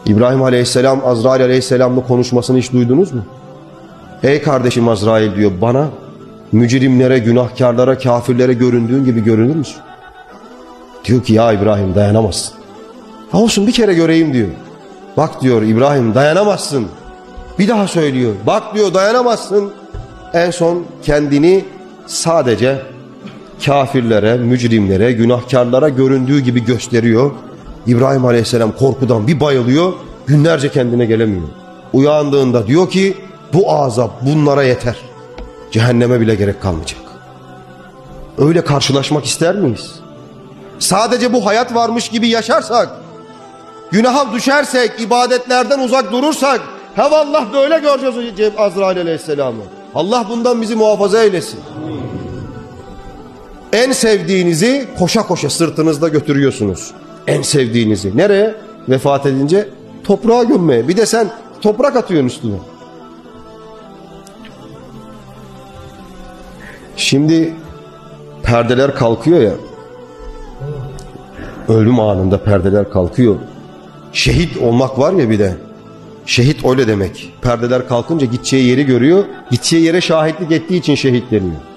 İbrahim Aleyhisselam Azrail Aleyhisselam'la konuşmasını hiç duydunuz mu? Ey kardeşim Azrail diyor, bana mücrimlere, günahkarlara, kafirlere göründüğün gibi görünür müsün? Diyor ki ya İbrahim dayanamazsın. Ha olsun bir kere göreyim diyor. Bak diyor İbrahim dayanamazsın. Bir daha söylüyor. Bak diyor dayanamazsın. En son kendini sadece kafirlere, mücrimlere, günahkarlara göründüğü gibi gösteriyor. İbrahim Aleyhisselam korkudan bir bayılıyor. Günlerce kendine gelemiyor. Uyandığında diyor ki bu azap bunlara yeter. Cehenneme bile gerek kalmayacak. Öyle karşılaşmak ister miyiz? Sadece bu hayat varmış gibi yaşarsak, günaha düşersek, ibadetlerden uzak durursak, hevallah böyle göreceğiz Azrail Aleyhisselam'ı. Allah bundan bizi muhafaza eylesin. En sevdiğinizi koşa koşa sırtınızda götürüyorsunuz. En sevdiğinizi. Nereye? Vefat edince toprağa gömmeye. Bir de sen toprak atıyorsun üstüne. Şimdi perdeler kalkıyor ya. Ölüm anında perdeler kalkıyor. Şehit olmak var ya bir de. Şehit öyle demek. Perdeler kalkınca gideceği yeri görüyor. Gideceği yere şahitlik ettiği için şehit deniyor.